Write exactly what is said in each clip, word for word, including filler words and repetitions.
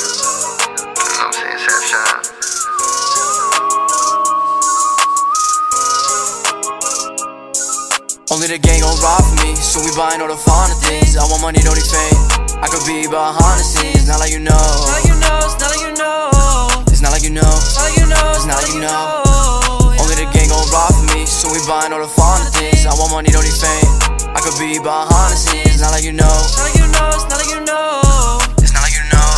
know what I'm saying? Sap shine. Only the gang gon' ride for me, so we buying all the finer things. I want money, don't need fame. I could be behind the scenes, not like you know. It's not like you know, it's not like you know. It's not like you know. It's not like you know, It's not like you know. Only the gang gon' ride for me, so we buying all the finer things. I want money, don't need fame. I could be behind the scenes, not like you know. It's not like you know, it's not like you know. It's not like you know.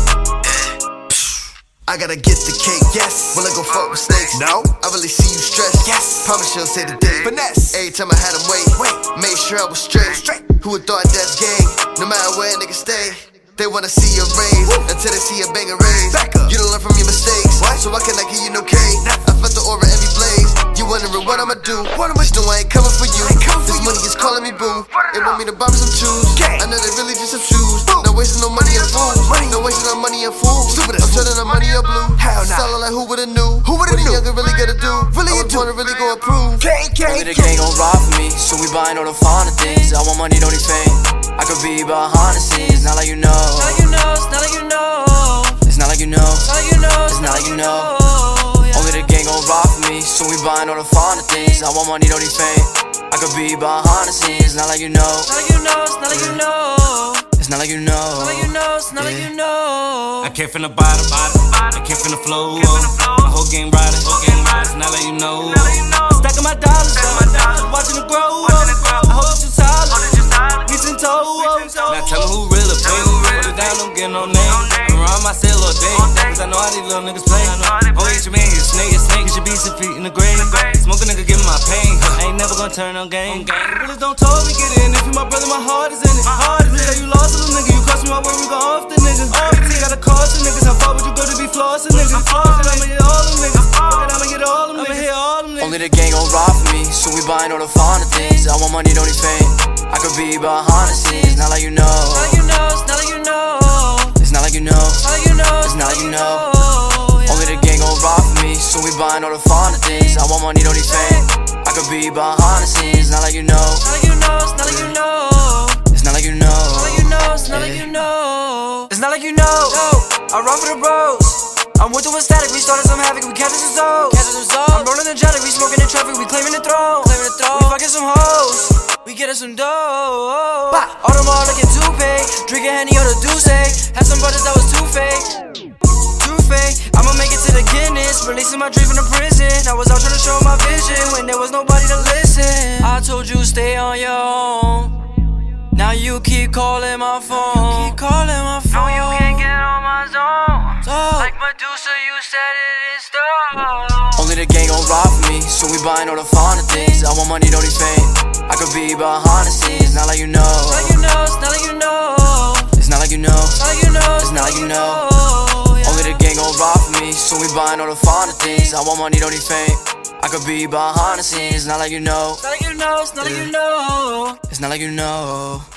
I gotta get the cake, yes. Will I go fuck with snakes? No. I really see you stressed, yes. Promise you'll say the day. Finesse. Every time I had him wait, wait. Made sure I was straight. straight. Who would thought that's gang? No matter where a nigga stay, they wanna see you raise. Woo. Until they see a banger raise. Back up. You don't learn from your mistakes. What? So why can't I give you no cake? I felt the aura every blaze. You wondering what I'ma do? What am I do? I ain't coming for you. This money is calling me boo. They want me to buy me some shoes. I know they really just some shoes. Not wasting no money on fools. No wasting no money on fools. I'm turning the money on blue. Hell nah. Selling like who would've knew? Who would've knew? What a youngin' really gotta do? Really you do? Wanna really go approve? Only the gang gon' ride for me, so we buying all the finer things. I want money, don't need fame. I could be behind the scenes, not like you know. It's not like you know, it's not like you know. It's not like you know. It's not like you know, It's not like you know. Only the gang gon' ride for me, so we buying all the finer things. I want money, don't need fame. I could be behind the scenes, not like you know. It's not like you know, it's not like you know. It's not like you know. It's not like you know, it's not like you know. I came from the bottom, I came from the flow. My whole game riding, it's not like you know. Stacking my dollars, watching it grow. I hope you solid, get some toes. Now tell me who real or fake. Hold it down, don't get no name. I'm around my cell all day, cause I know how these little niggas play. Oh, it's your man, he's a snake, a snake. You should be some feet in the grave. Smoke a nigga, give me my pain. I ain't never gonna turn on game. Really don't told me get in. If you my brother, my heart is in it. Hard is it. You lost a little nigga, you cost me my word, we go off the niggas. Oh, you gotta cost the niggas. How far would you go to be flossing niggas? Fuck it, I'ma hit all them niggas. Fuck it, I'ma hit all them niggas. I'ma hit all them niggas. Only the gang gon' ride for me, so we buying all the finer things. I want money, don't need fame. I could be behind the scenes, not like you know. It's not like you know, it's not like you know. It's not like you know. It's not like you know, It's not like you know. Only the gang gon' ride for me, so we buying all the finer things. I want money, don't need fame. I could be behind the scenes, not like you know. It's not like you know, it's not like you know. It's not like you know. It's not like you know, it's not like you know. It's not like you know. I run for the bros. I'm with the static, we started some havoc, we catching some zones. I'm rolling the jelly, we smoking the traffic, we claiming the throne. Claiming the throne. We fucking some hoes, we getting some dough. All them all looking too paid, drinking Henny or the Douce. Had some brothers that was too fake, too fake. I'ma make it to the Guinness, releasing my dream from the prison. I was out trying to show my vision when there was nobody to listen. I told you stay on your own. Now you keep calling my phone. You keep calling my phone. No, you can't get on my zone. So, Like Medusa, you said it in stone. Only the gang gon' ride for me, so we buying all the finer things. I want money, don't need fame. I could be behind the scenes, not like you know. it's not like you know, it's not like you know. It's not like you know. It's not like you know, It's not like you know. Only the gang gon' ride for me, so we buying all the finer things. I want money, don't need fame. I could be behind the scenes, not like you know. It's not like you know, it's not like you know. It's not like you know.